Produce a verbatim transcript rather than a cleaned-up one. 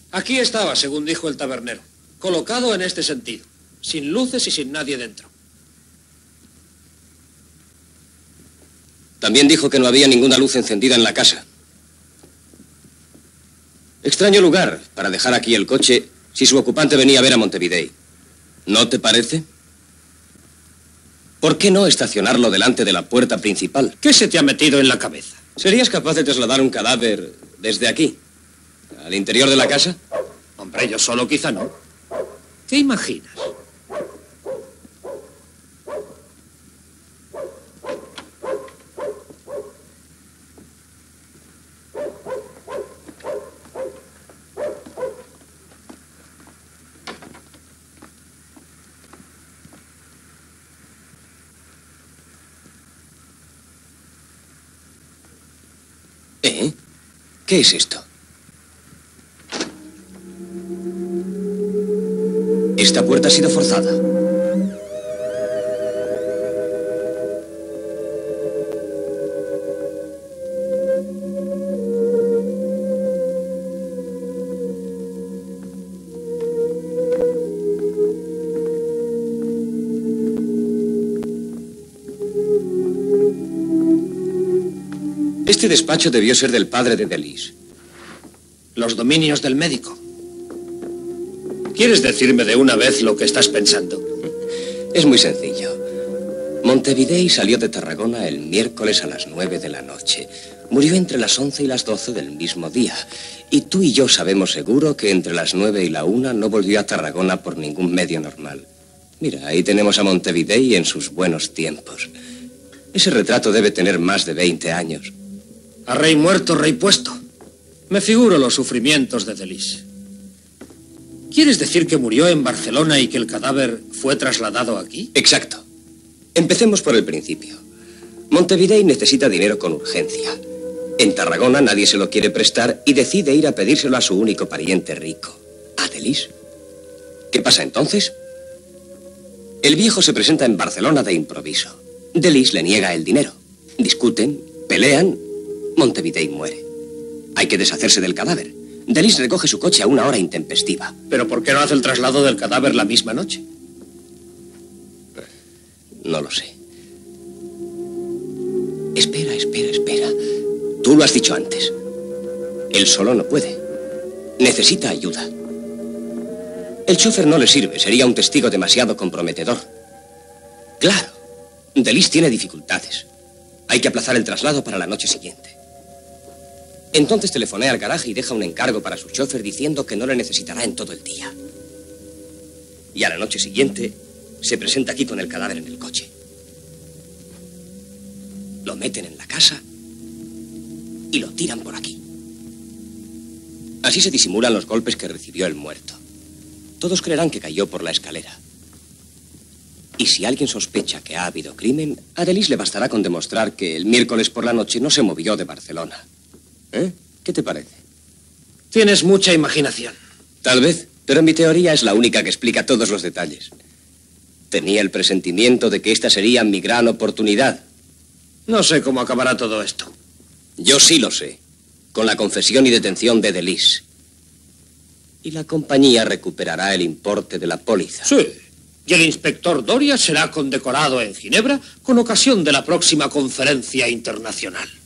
Aquí estaba, según dijo el tabernero, colocado en este sentido, sin luces y sin nadie dentro. También dijo que no había ninguna luz encendida en la casa. Extraño lugar para dejar aquí el coche si su ocupante venía a ver a Montevideo. ¿No te parece? ¿Por qué no estacionarlo delante de la puerta principal? ¿Qué se te ha metido en la cabeza? ¿Serías capaz de trasladar un cadáver desde aquí al interior de la casa? Hombre, yo solo quizá no. ¿Qué imaginas? ¿Eh? ¿Qué es esto? Esta puerta ha sido forzada. Este despacho debió ser del padre de Delis. Los dominios del médico. ¿Quieres decirme de una vez lo que estás pensando? Es muy sencillo. Montevideo salió de Tarragona el miércoles a las nueve de la noche. Murió entre las once y las doce del mismo día. Y tú y yo sabemos seguro que entre las nueve y la una no volvió a Tarragona por ningún medio normal. Mira, ahí tenemos a Montevideo en sus buenos tiempos. Ese retrato debe tener más de veinte años. A rey muerto, rey puesto. Me figuro los sufrimientos de Delis. ¿Quieres decir que murió en Barcelona y que el cadáver fue trasladado aquí? Exacto. Empecemos por el principio. Montevideo necesita dinero con urgencia. En Tarragona nadie se lo quiere prestar y decide ir a pedírselo a su único pariente rico, a Delis. ¿Qué pasa entonces? El viejo se presenta en Barcelona de improviso. Delis le niega el dinero. Discuten, pelean, Montevideo muere. Hay que deshacerse del cadáver. Delis recoge su coche a una hora intempestiva. ¿Pero por qué no hace el traslado del cadáver la misma noche? No lo sé. Espera, espera, espera. Tú lo has dicho antes. Él solo no puede. Necesita ayuda. El chofer no le sirve. Sería un testigo demasiado comprometedor. Claro. Delis tiene dificultades. Hay que aplazar el traslado para la noche siguiente. Entonces telefonea al garaje y deja un encargo para su chofer diciendo que no le necesitará en todo el día. Y a la noche siguiente se presenta aquí con el cadáver en el coche. Lo meten en la casa y lo tiran por aquí. Así se disimulan los golpes que recibió el muerto. Todos creerán que cayó por la escalera. Y si alguien sospecha que ha habido crimen, a Delis le bastará con demostrar que el miércoles por la noche no se movió de Barcelona. ¿Eh? ¿Qué te parece? Tienes mucha imaginación. Tal vez, pero mi teoría es la única que explica todos los detalles. Tenía el presentimiento de que esta sería mi gran oportunidad. No sé cómo acabará todo esto. Yo sí lo sé. Con la confesión y detención de Delis. Y la compañía recuperará el importe de la póliza. Sí. Y el inspector Doria será condecorado en Ginebra con ocasión de la próxima conferencia internacional.